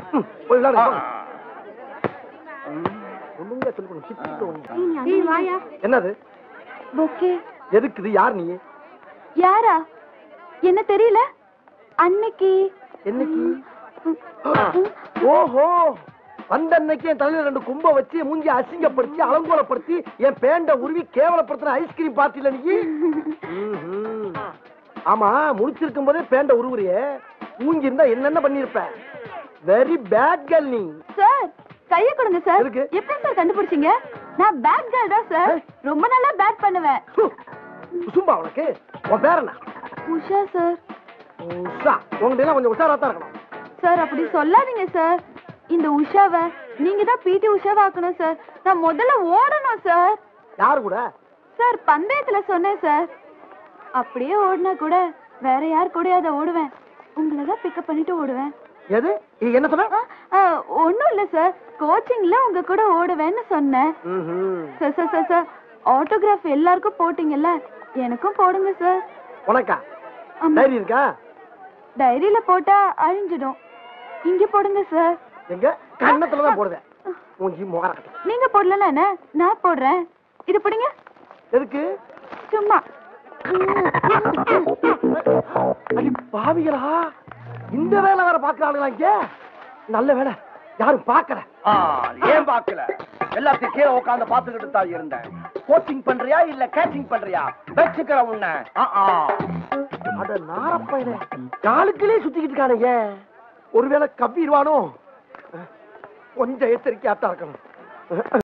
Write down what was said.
போய் விளையாடு. என்னது பொக்கே? எதுக்குது? யார் நீ? யாரா? என்ன தெரியல. அன்னைக்கு என்னைக்கு? ஓஹோ, வந்த அன்னைக்கு என் தலையில 2 கும்ப வச்சு மூஞ்சி அசிங்கப்படுத்தி அலங்கோலப்படுத்தி என் பேண்ட உருவி கேவலப்படுத்தின ஐஸ்கிரீம் பார்ட்டில நீ. ஆமா, முடிச்சிருக்கும் போதே பேண்ட உருவுறியே, மூஞ்சி இருந்தா என்னென்ன பண்ணிருப்ப? வெரி பேட் கேர்ள் நீ. சார் கைய கொடுங்க சார். எதுக்கு? எப்படி சார் கண்டுபிடிச்சீங்க? நான் பேட் கேர்ள் தான் சார். ரொம்ப நல்லா பேட் பண்ணுவேன். சும்பா, உனக்கு உன் பேர் என்ன? உஷா சார். உஷா, உங்ககிட்ட எல்லாம் கொஞ்சம் உஷாரா தான் இருக்கணும் சார். அப்படி சொல்லாதீங்க சார். இந்த உஷாவை நீங்க தான் பிடி உஷாவா ஆக்கணும் சார். நான் முதல்ல ஓடணும் சார். யாரு கூட? சார் பந்தயத்துல சொன்னேன் சார். அப்படியே ஓடினா கூட வேற யார் கூட அதை ஓடுவேன். உங்களை தான் பிக்கப் பண்ணிட்டு ஓடுவேன். எது? என்ன சொன்ன? ஒண்ணும் இல்ல சார். கோச்சிங்ல உங்க கூட ஓடுவேன்னு சொன்னேன். Sir sir sir sir, autograph எல்லாருக்கும் போட்டீங்கல்ல, எனக்கும் போடுங்க சார். உனக்கா டைரி இருக்கா? டைரியில போட்டா அழிஞ்சிடும். இங்க போடுங்க சார். எங்க? கண்ணத்துலதான் போடுவேன். மூஞ்சி முகர. நீங்க போடலன்னா என்ன, நான் போடுறேன். இது பிடிங்க. எதுக்கு? சும்மா. அடி பாவிகளா, இந்த வேலை வேற பாக்குறாங்களா இங்க? நல்ல வேலை யாரும் பாக்கல. ஏன் பாக்கல? எல்லாத்தையும் கீழே உட்காந்து பாத்துக்கிட்டு தான் இருந்தேன். கோச்சிங் பண்றியா இல்ல கேச்சிங் பண்றியா? வச்சுக்கிற உன்ன. அட நாரப்பையனே, காலுக்குள்ளே சுத்திக்கிட்டு இருக்கானுங்க. ஒருவேளை கவ்விடுவானோ? கொஞ்சம் எச்சரிக்கையாத்தான் இருக்கணும்.